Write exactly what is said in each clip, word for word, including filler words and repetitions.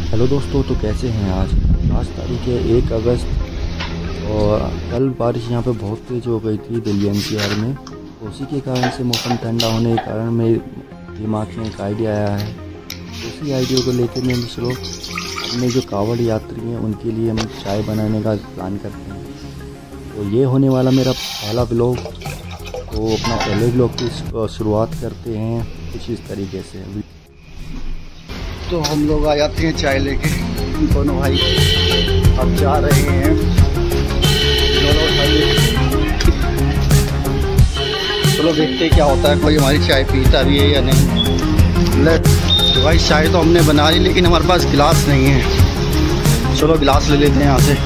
Hello दोस्तों, तो कैसे हैं। आज आज तारीख है एक अगस्त और कल बारिश यहाँ पे बहुत तेज़ हो गई थी दिल्ली एन सी आर में। तो उसी के कारण से मौसम ठंडा होने के कारण मेरे दिमाग में एक आइडिया आया है। तो उसी आइडिया को लेकर मैं चलो अपने जो कांवड़ यात्री हैं उनके लिए हम चाय बनाने का प्लान करते हैं। तो ये होने वाला मेरा पहला ब्लॉग। तो अपना पहले ब्लॉग की शुरुआत करते हैं कुछ इस तरीके से। तो हम लोग आ जाते हैं चाय लेके। दोनों भाई अब जा रहे हैं। दोनों भाई चलो देखते हैं क्या होता है, कोई हमारी चाय पीता भी है या नहीं। ले तो भाई चाय तो हमने बना ली, लेकिन हमारे पास गिलास नहीं है। चलो गिलास ले लेते हैं यहाँ से।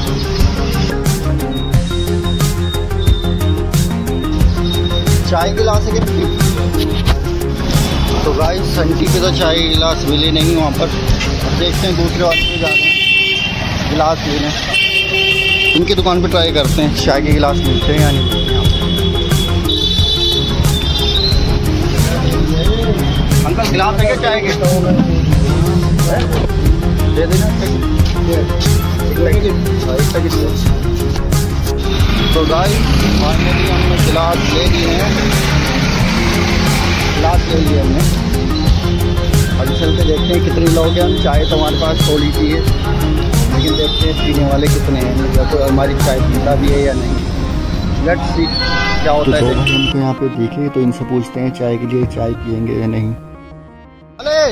चाय गिलास है कि तो भाई संटी पे तो चाय गिलास मिले नहीं वहाँ पर। देखते हैं दूसरे वाले पे जा रहे हैं गिलास लेने। उनकी दुकान पे ट्राई करते हैं चाय के गिलास मिलते हैं या नहीं। अंकल गिलास है क्या चाय के? दे देना। तो भाई फाइनली हमने गिलास ले लिए हैं। गिलास ले लिए हमने। अभी चल के देखते हैं कितने लोग हैं हम। चाय तो हमारे पास थोड़ी सी है, लेकिन देखते हैं पीने वाले कितने हैं, या तो हमारी चाय पीता भी है या नहीं। लेट्स सी क्या होता है। हमको यहाँ पे देखे तो इनसे पूछते हैं चाय के लिए चाय पियेंगे या नहीं। अरे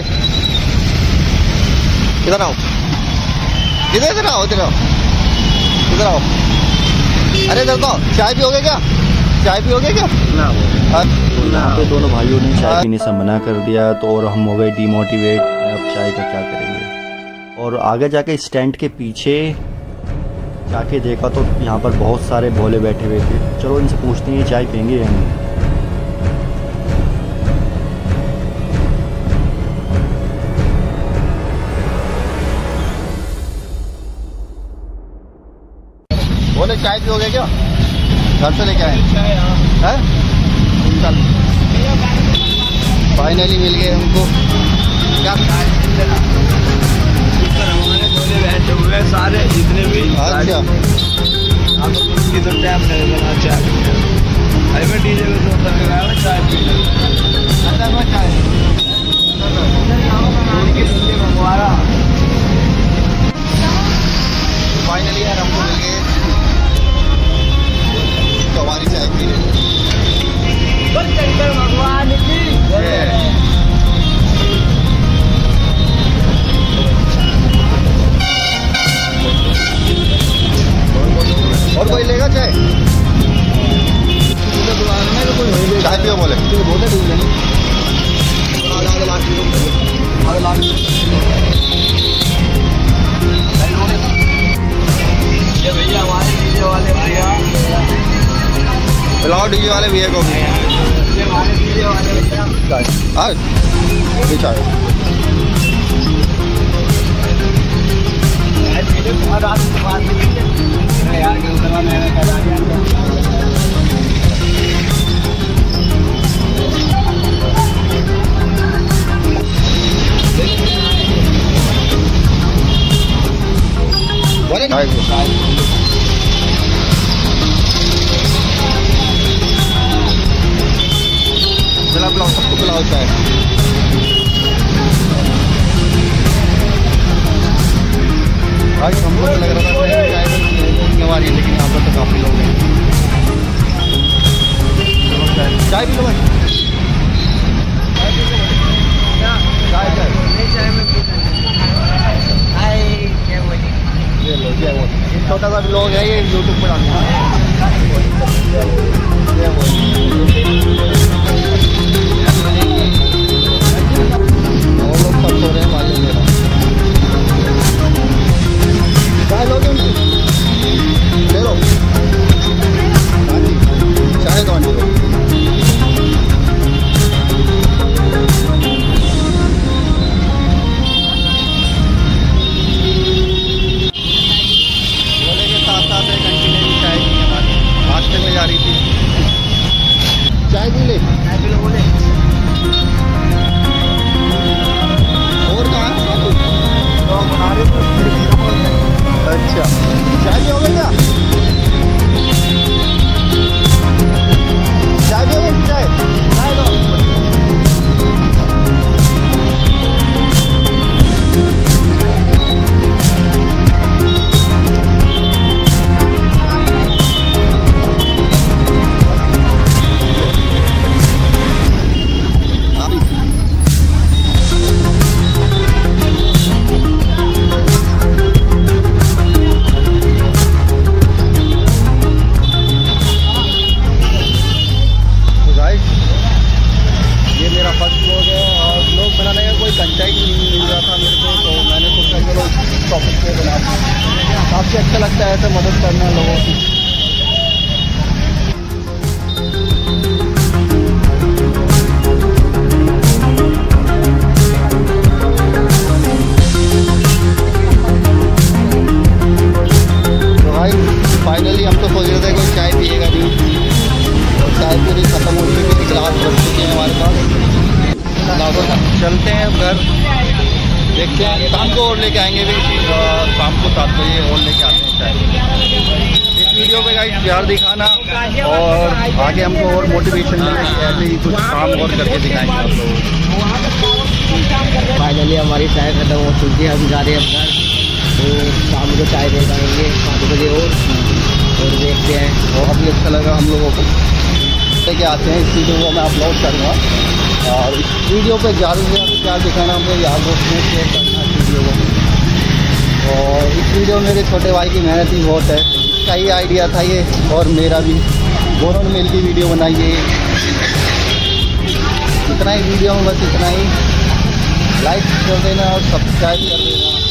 इधर आओ, इधर इधर आओ, इधर आओ, इधर आओ। अरे इधर तो चाय पियोगे क्या? चाय पियोगे क्या? ना तो यहाँ पे दोनों भाइयों ने चाय पीने से मना कर दिया। तो और हम हो गए डिमोटिवेट, अब चाय का क्या करेंगे। और आगे जाके स्टैंड के पीछे जाके देखा तो यहाँ पर बहुत सारे भोले बैठे हुए थे। चलो इनसे पूछते हैं चाय पियेंगे या नहीं। बोले चाय पियोगे क्या? घर से लेके आए हैं। फाइनली मिल गए हमको। क्या हमारे बोले बैठे हुए सारे जितने भी। अच्छा किधर टाइम नहीं बना चाय। अरे मैं डीजे में तो उतर गया चाय पीने। फाइनली यार हमको मिल गए तो हमारी चाय पी रहे। भगवान की और कोई लेगा चाय? चाय पियो बोले बोले भैया हमारे डीजे वाले भैया बुलाओ डीजे वाले भैया को भी। हमारे डीजे वाले भैया चाय रात के बाद यार मैंने करा दिया। चला बुलाओ, सबको बुलाओ चाय। भाई हमको तो लग रहा था चाय नहीं हमारी, लेकिन यहाँ पर तो काफी लोग हैं। चाय पी लो भाई। चाय चाय चाय में ये लो ये वो छोटा सा लोग है, ये यूट्यूब पर डालना ये वो लोग सब सो रहे हैं मालूम मेरा। चाय लोगे उनकी? ले लो चाय तो आंटी बोले के साथ साथ एक घंटे में भी चाय नहीं हमारी रास्ते में जा रही थी। काफ़ी अच्छा लगता है ऐसे मदद करना लोगों की। तो भाई फाइनली हम तो सोच रहे थे कोई चाय पिएगा नहीं, और चाय पूरी ख़त्म हो चुकी है, गिलास रख चुके हैं हमारे पास। चलते हैं अब घर, देखते हैं शाम को और लेके आएंगे भी, शाम को सात बजे और लेके आते हैं चाय। इस वीडियो पे गाइस प्यार दिखाना और आगे हमको और मोटिवेशन मिले कि ऐसे ही कुछ काम और करके दिखाएंगे आप लोगों। फाइनली हमारी चाय खत्म हो चुकी है, हम जा रहे हैं अब घर, तो शाम को चाय दे पाएंगे पाँच बजे और और देखते हैं। बहुत ही अच्छा लगा हम लोगों को, लेके आते हैं इस वीडियो को मैं अपलोड करूँगा, और इस वीडियो पे ज़्यादा से ज़्यादा प्यार दिखाना, हमको यार दोस्त में शेयर करना इस वीडियो को। और इस वीडियो में मेरे छोटे भाई की मेहनत ही बहुत है, इसका ही आइडिया था ये, और मेरा भी, दोनों ने मिल की वीडियो बनाई है। इतना ही वीडियो में बस इतना ही, लाइक कर देना और सब्सक्राइब कर देना।